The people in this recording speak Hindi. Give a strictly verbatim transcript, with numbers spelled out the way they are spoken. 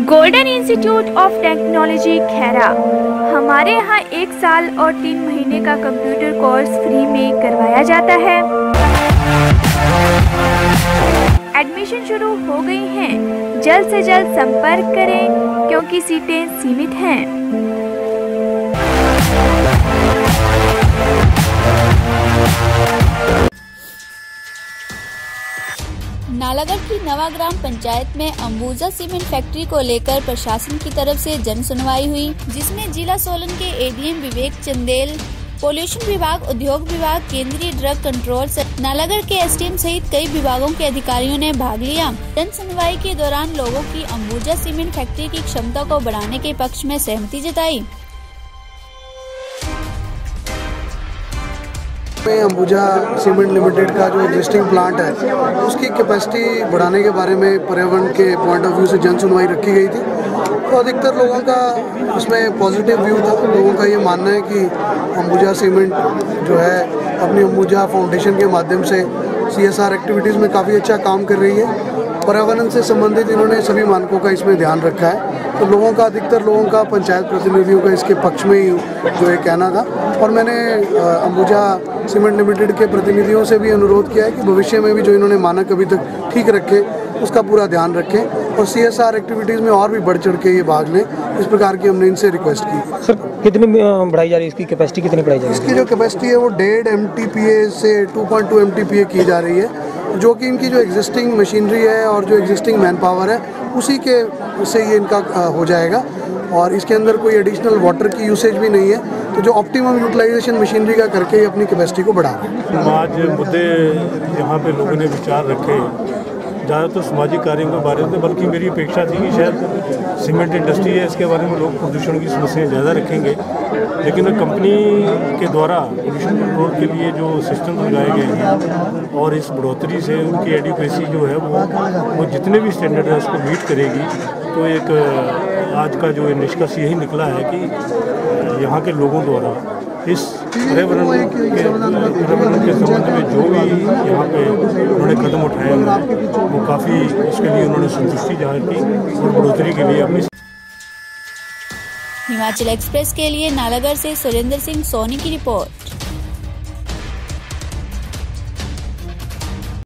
Golden institute of technology Khaira. हमारे यहाँ एक साल और तीन महीने का कंप्यूटर कोर्स फ्री में करवाया जाता है। एडमिशन शुरू हो गई हैं, जल्द से जल्द संपर्क करें क्योंकि सीटें सीमित हैं। नालागढ़ की नवा ग्राम पंचायत में अंबुजा सीमेंट फैक्ट्री को लेकर प्रशासन की तरफ से जन सुनवाई हुई, जिसमें जिला सोलन के एडीएम विवेक चंदेल, पोल्यूशन विभाग, उद्योग विभाग, केंद्रीय ड्रग कंट्रोल, नालागढ़ के एसडीएम सहित कई विभागों के अधिकारियों ने भाग लिया। जन सुनवाई के दौरान लोगों की अंबुजा सीमेंट फैक्ट्री की क्षमता को बढ़ाने के पक्ष में सहमति जताई। अंबुजा सीमेंट लिमिटेड का जो एग्जिस्टिंग प्लांट है उसकी कैपेसिटी बढ़ाने के बारे में पर्यावरण के पॉइंट ऑफ व्यू से जन सुनवाई रखी गई थी। तो अधिकतर लोगों का उसमें पॉजिटिव व्यू था। लोगों का ये मानना है कि अंबुजा सीमेंट जो है अपनी अंबुजा फाउंडेशन के माध्यम से सीएसआर एक्टिविटीज़ में काफ़ी अच्छा काम कर रही है। पर्यावरण से संबंधित इन्होंने सभी मानकों का इसमें ध्यान रखा है। तो लोगों का अधिकतर लोगों का पंचायत प्रतिनिधियों का इसके पक्ष में ही जो है कहना था। और मैंने अंबुजा सीमेंट लिमिटेड के प्रतिनिधियों से भी अनुरोध किया है कि भविष्य में भी जो इन्होंने मानक अभी तक ठीक रखे उसका पूरा ध्यान रखें और सीएसआर एक्टिविटीज़ में और भी बढ़ चढ़ के ये भाग लें। इस प्रकार की हमने इनसे रिक्वेस्ट की। सर कितनी बढ़ाई जा रही है, इसकी कैपेसिटी कितनी बढ़ाई जा रही है? इसकी जो कैपेसिटी है वो डेढ़ एम टी पी ए से two point two M T P A की जा रही है, जो कि इनकी जो एग्जिस्टिंग मशीनरी है और जो एग्जिस्टिंग मैन पावर है उसी के से ये इनका हो जाएगा। और इसके अंदर कोई एडिशनल वाटर की यूसेज भी नहीं है। तो जो ऑप्टिमम यूटिलाइजेशन मशीनरी का करके अपनी कैपेसिटी को बढ़ा रहे हैं। आज मुद्दे यहाँ पे लोगों ने विचार रखे, ज़्यादातर तो सामाजिक कार्यों के बारे में, बल्कि मेरी अपेक्षा थी कि शायद सीमेंट इंडस्ट्री है इसके बारे में लोग प्रदूषण की समस्याएं ज़्यादा रखेंगे, लेकिन कंपनी के द्वारा पोल्यूशन कंट्रोल के लिए जो सिस्टम लगाए गए हैं और इस बढ़ोतरी से उनकी एडिक्वेसी जो है वो वो जितने भी स्टैंडर्ड है उसको मीट करेगी। तो एक आज का जो निष्कर्ष यही निकला है कि यहाँ के लोगों द्वारा इस पर्यावरण के पर्यावरण के संबंध में जो भी यहाँ पे उन्होंने कदम उठाए हैं वो काफ़ी इसके लिए उन्होंने संतुष्टि जाहिर की और बढ़ोतरी के लिए अपनी। हिमाचल एक्सप्रेस के लिए नालागढ़ से सुरेंद्र सिंह सोनी की रिपोर्ट।